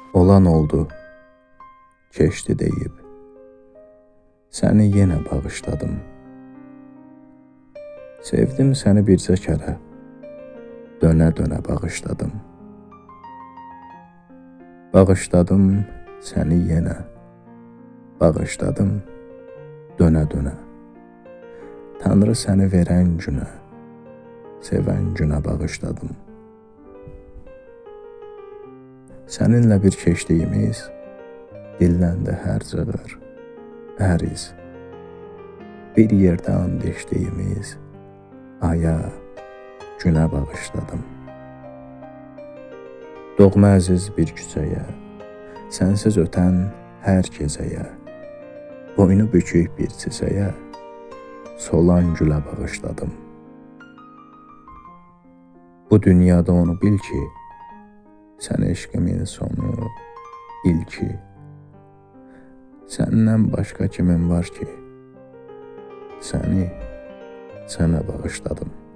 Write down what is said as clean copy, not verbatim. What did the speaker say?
Olan oldu, keçdi deyib, səni yenə bağışladım. Sevdim səni bircə kərə, dönə-dönə bağışladım. Bağışladım səni yenə, bağışladım dönə-dönə. Tanrı səni verən günə, sevən günə bağışladım. Səninlə bir keçdiyimiz dilləndi hər cığır, hər iz. Bir yerdə and içdiyimiz aya, günə bağışladım. Doğma əziz bir küçəyə, sənsiz ötən hər gecəyə, boynu bükük bir çiçəyə, solan gülə bağışladım. Bu dünyada onu bil ki, sən eşqimin sonu, ilki. Səndən başqa kimin var ki, səni sənə bağışladım.